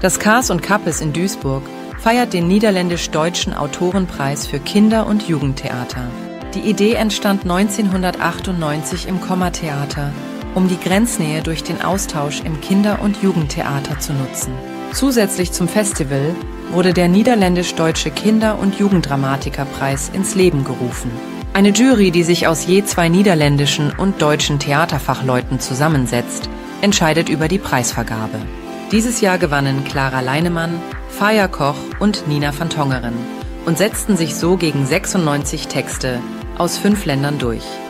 Das Kaas und Kappes in Duisburg feiert den Niederländisch-Deutschen Autorenpreis für Kinder- und Jugendtheater. Die Idee entstand 1998 im Kommatheater, um die Grenznähe durch den Austausch im Kinder- und Jugendtheater zu nutzen. Zusätzlich zum Festival wurde der Niederländisch-Deutsche Kinder- und Jugenddramatikerpreis ins Leben gerufen. Eine Jury, die sich aus je 2 niederländischen und deutschen Theaterfachleuten zusammensetzt, entscheidet über die Preisvergabe. Dieses Jahr gewannen Clara Leinemann, Faja Koch und Nina van Tongeren und setzten sich so gegen 96 Texte aus 5 Ländern durch.